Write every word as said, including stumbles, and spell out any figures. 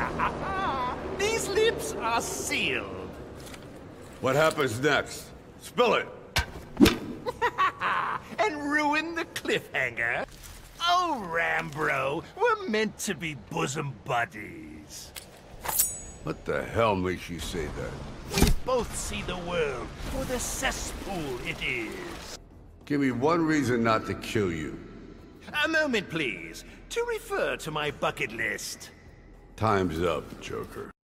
These lips are sealed. What happens next? Spill it! And ruin the cliffhanger? Oh, Rambro, we're meant to be bosom buddies. What the hell makes you say that? We both see the world for the cesspool it is. Give me one reason not to kill you. A moment, please, to refer to my bucket list. Time's up, Joker.